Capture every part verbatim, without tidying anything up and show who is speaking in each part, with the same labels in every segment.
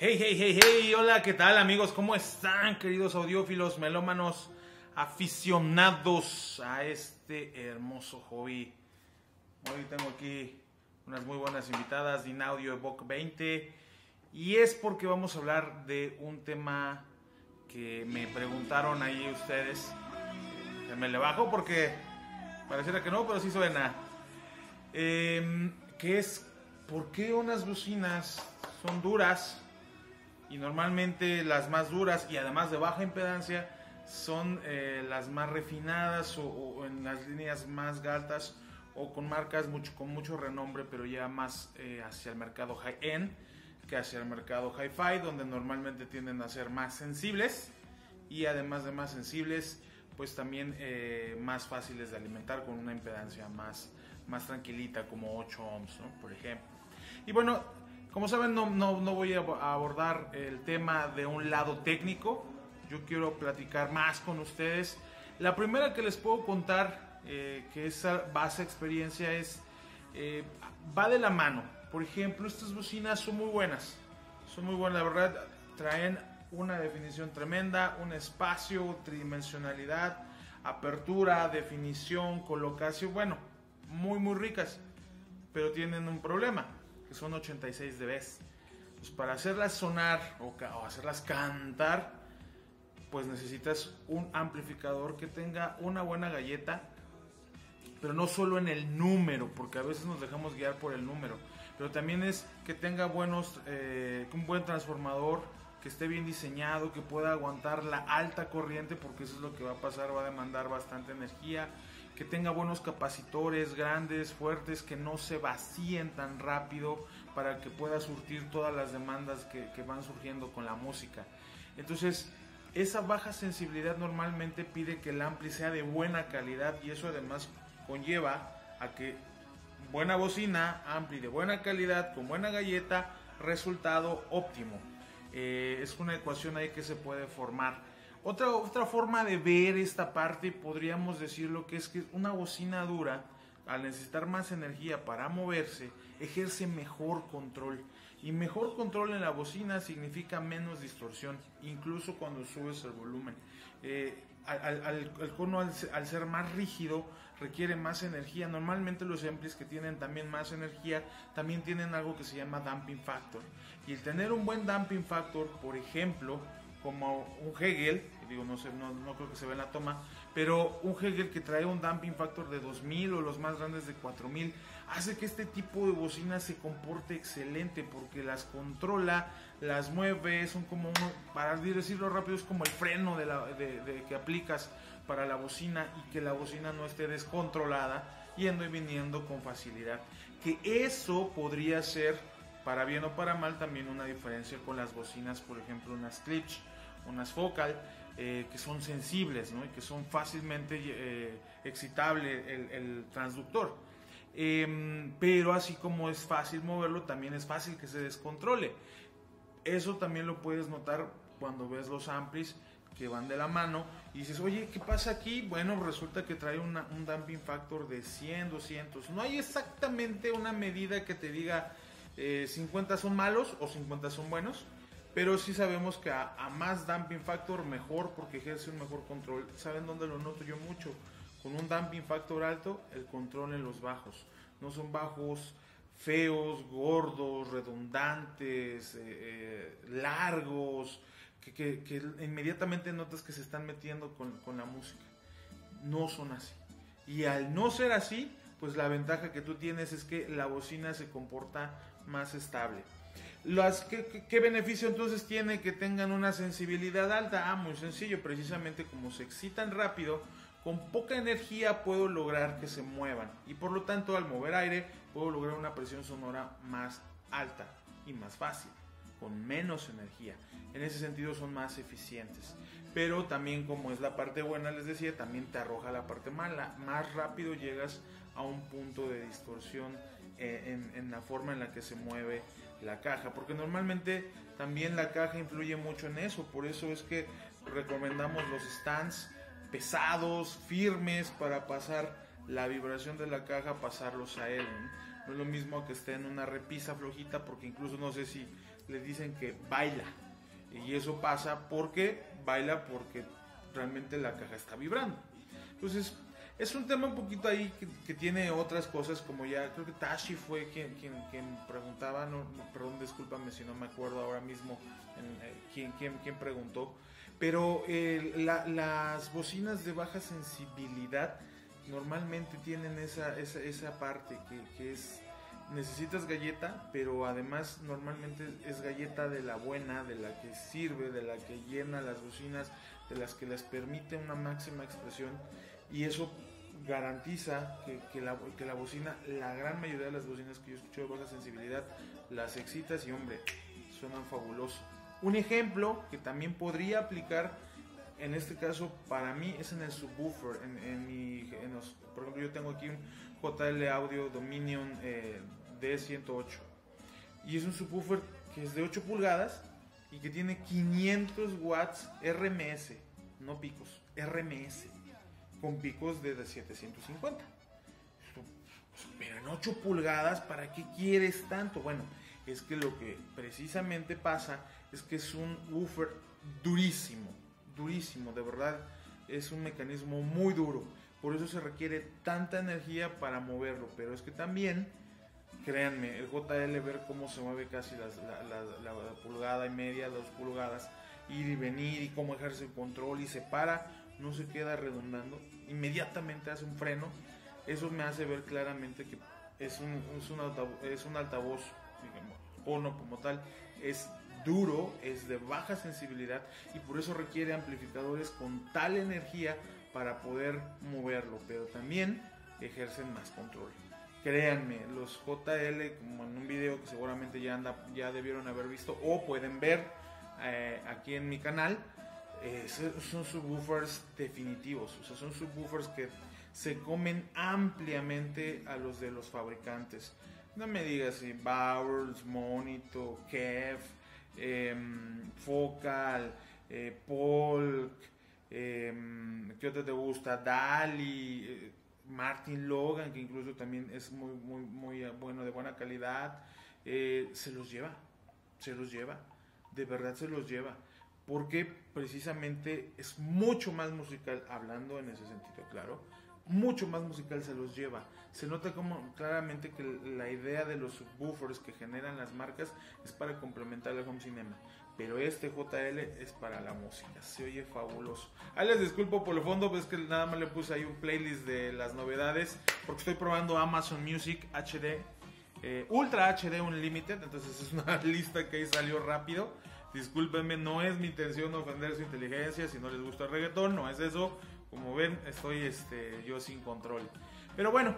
Speaker 1: Hey, hey, hey, hey, hola, ¿qué tal amigos? ¿Cómo están, queridos audiófilos, melómanos, aficionados a este hermoso hobby? Hoy tengo aquí unas muy buenas invitadas, Dinaudio Evoque veinte, y es porque vamos a hablar de un tema que me preguntaron ahí ustedes. Me le bajo porque pareciera que no, pero sí suena. Eh, que es, ¿por qué unas bocinas son duras? Y normalmente las más duras y además de baja impedancia son eh, las más refinadas o, o en las líneas más altas o con marcas mucho, con mucho renombre, pero ya más eh, hacia el mercado high-end que hacia el mercado hi-fi, donde normalmente tienden a ser más sensibles y además de más sensibles, pues también eh, más fáciles de alimentar con una impedancia más, más tranquilita, como ocho ohms, ¿no? Por ejemplo. Y bueno, como saben, no, no, no voy a abordar el tema de un lado técnico. Yo quiero platicar más con ustedes. La primera que les puedo contar, eh, que es base experiencia, es eh, va de la mano. Por ejemplo, estas bocinas son muy buenas. Son muy buenas, la verdad. Traen una definición tremenda, un espacio, tridimensionalidad, apertura, definición, colocación. Bueno, muy, muy ricas. Pero tienen un problema, que son ochenta y seis decibelios. Pues para hacerlas sonar o, o hacerlas cantar, pues necesitas un amplificador que tenga una buena galleta, pero no solo en el número, porque a veces nos dejamos guiar por el número, pero también es que tenga buenos, eh, un buen transformador, que esté bien diseñado, que pueda aguantar la alta corriente, porque eso es lo que va a pasar, va a demandar bastante energía, que tenga buenos capacitores grandes, fuertes, que no se vacíen tan rápido para que pueda surtir todas las demandas que, que van surgiendo con la música. Entonces, esa baja sensibilidad normalmente pide que el ampli sea de buena calidad, y eso además conlleva a que buena bocina, ampli de buena calidad, con buena galleta, resultado óptimo. Eh, es una ecuación ahí que se puede formar. Otra, otra forma de ver esta parte, podríamos decirlo, que es que una bocina dura, al necesitar más energía para moverse, ejerce mejor control. Y mejor control en la bocina significa menos distorsión, incluso cuando subes el volumen. Eh, al, al, el cono, al, al ser más rígido, requiere más energía. Normalmente los amplis que tienen también más energía, también tienen algo que se llama damping factor. Y el tener un buen damping factor, por ejemplo, como un Hegel, digo, no sé, no, no creo que se vea en la toma, pero un Hegel que trae un damping factor de dos mil o los más grandes de cuatro mil, hace que este tipo de bocina se comporte excelente, porque las controla, las mueve, son como, uno, para decirlo rápido, es como el freno de la, de, de, que aplicas para la bocina, y que la bocina no esté descontrolada, yendo y viniendo con facilidad. Que eso podría ser, para bien o para mal, también una diferencia con las bocinas, por ejemplo, unas Klipsch, unas Focal, eh, que son sensibles, ¿no? Y que son fácilmente eh, excitable el, el transductor. Eh, pero así como es fácil moverlo, también es fácil que se descontrole. Eso también lo puedes notar cuando ves los amplis que van de la mano y dices, oye, ¿qué pasa aquí? Bueno, resulta que trae una, un damping factor de cien, doscientos. No hay exactamente una medida que te diga eh, cincuenta son malos o cincuenta son buenos, pero sí sabemos que a, a más damping factor mejor, porque ejerce un mejor control. ¿Saben dónde lo noto yo mucho? Con un damping factor alto, el control en los bajos. No son bajos feos, gordos, redundantes, eh, eh, largos, que, que, que inmediatamente notas que se están metiendo con, con la música. No son así. Y al no ser así, pues la ventaja que tú tienes es que la bocina se comporta más estable. Las, ¿qué, qué, ¿Qué beneficio entonces tiene que tengan una sensibilidad alta? Ah, muy sencillo, precisamente como se excitan rápido, con poca energía puedo lograr que se muevan, y por lo tanto al mover aire puedo lograr una presión sonora más alta y más fácil, con menos energía. En ese sentido son más eficientes, pero también, como es la parte buena, les decía, también te arroja la parte mala. Más rápido llegas a un punto de distorsión eh, en, en la forma en la que se mueve la caja, porque normalmente también la caja influye mucho en eso. Por eso es que recomendamos los stands pesados, firmes, para pasar la vibración de la caja, pasarlos a él, ¿no? No es lo mismo que esté en una repisa flojita, porque incluso no sé si le dicen que baila. Y eso pasa porque baila porque realmente la caja está vibrando. Entonces, es un tema un poquito ahí que, que tiene otras cosas, como ya creo que Tashi fue quien, quien, quien preguntaba, no, no, perdón, discúlpame si no me acuerdo ahora mismo en, eh, quién, quién, quién preguntó, pero eh, la, las bocinas de baja sensibilidad normalmente tienen esa, esa, esa parte que, que es, necesitas galleta, pero además normalmente es galleta de la buena, de la que sirve, de la que llena las bocinas, de las que les permite una máxima expresión. Y eso garantiza que, que, la, que la bocina, la gran mayoría de las bocinas que yo escucho de baja sensibilidad, las excitas y hombre, suenan fabuloso. Un ejemplo que también podría aplicar en este caso para mí es en el subwoofer. En, en mi, en los, por ejemplo, yo tengo aquí un J L Audio Dominion eh, D ciento ocho y es un subwoofer que es de ocho pulgadas y que tiene quinientos watts R M S, no picos, R M S, con picos de setecientos cincuenta. Pero en ocho pulgadas, ¿para qué quieres tanto? Bueno, es que lo que precisamente pasa es que es un woofer durísimo, durísimo, de verdad, es un mecanismo muy duro. Por eso se requiere tanta energía para moverlo. Pero es que también, créanme, el J L, ver cómo se mueve casi las, la, la, la, la pulgada y media, dos pulgadas, ir y venir y cómo ejerce el control y se para, no se queda redondando, inmediatamente hace un freno. Eso me hace ver claramente que es un, es un, altavoz, es un altavoz, digamos, o no como tal, es duro, es de baja sensibilidad y por eso requiere amplificadores con tal energía para poder moverlo, pero también ejercen más control. Créanme, los J L, como en un video que seguramente ya, anda, ya debieron haber visto o pueden ver eh, aquí en mi canal, eh, son subwoofers definitivos, o sea, son subwoofers que se comen ampliamente a los de los fabricantes. No me digas si Bowers, Monito, Kev, eh, Focal, eh, Polk, eh, ¿qué otro te gusta? Dali, eh, Martin Logan, que incluso también es muy, muy, muy bueno, de buena calidad. Eh, se los lleva, se los lleva, de verdad se los lleva, porque precisamente es mucho más musical, hablando en ese sentido, claro, mucho más musical se los lleva. Se nota como claramente que la idea de los subwoofers que generan las marcas es para complementar el home cinema, pero este J L es para la música, se oye fabuloso. Ahí les disculpo por el fondo, pues es que nada más le puse ahí un playlist de las novedades, porque estoy probando Amazon Music H D, eh, Ultra H D Unlimited, entonces es una lista que ahí salió rápido. Discúlpenme, no es mi intención ofender su inteligencia, si no les gusta el reggaetón, no es eso. Como ven, estoy este, yo sin control. Pero bueno,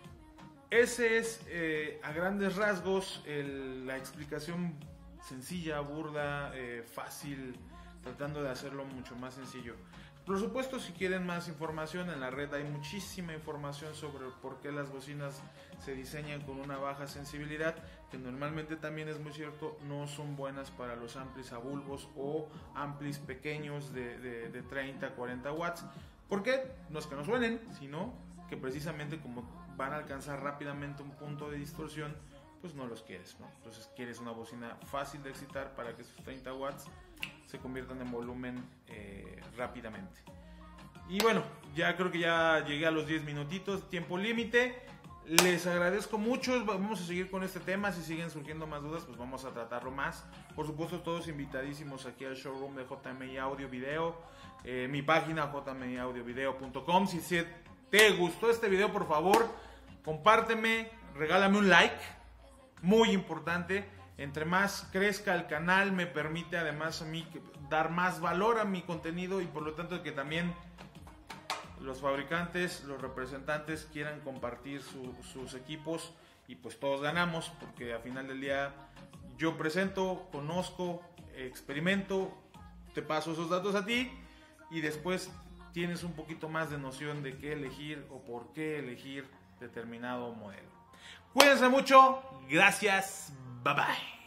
Speaker 1: ese es eh, a grandes rasgos el, la explicación sencilla, burda, eh, fácil, tratando de hacerlo mucho más sencillo. Por supuesto, si quieren más información, en la red hay muchísima información sobre por qué las bocinas se diseñan con una baja sensibilidad, que normalmente también es muy cierto, no son buenas para los amplis a bulbos o amplis pequeños de, de, de treinta a cuarenta watts. ¿Por qué? No es que no suenen, sino que precisamente como van a alcanzar rápidamente un punto de distorsión, pues no los quieres, ¿no? Entonces quieres una bocina fácil de excitar para que esos treinta watts se conviertan en volumen eh, rápidamente. Y bueno, ya creo que ya llegué a los diez minutitos, tiempo límite. Les agradezco mucho, vamos a seguir con este tema, si siguen surgiendo más dudas, pues vamos a tratarlo más. Por supuesto, todos invitadísimos aquí al showroom de J M I Audio Video, eh, mi página j m i audio video punto com. Si, si te gustó este video, por favor, compárteme, regálame un like, muy importante. Entre más crezca el canal, me permite además a mí dar más valor a mi contenido y por lo tanto que también los fabricantes, los representantes quieran compartir su, sus equipos y pues todos ganamos, porque al final del día yo presento, conozco, experimento, te paso esos datos a ti y después tienes un poquito más de noción de qué elegir o por qué elegir determinado modelo. Cuídense mucho, gracias, bye bye.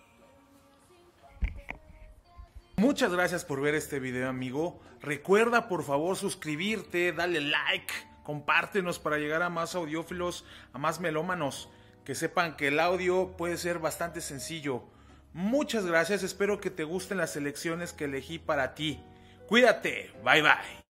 Speaker 1: Muchas gracias por ver este video, amigo. Recuerda por favor suscribirte, dale like, compártenos para llegar a más audiófilos, a más melómanos, que sepan que el audio puede ser bastante sencillo, Muchas gracias, espero que te gusten las selecciones que elegí para ti. Cuídate, bye bye.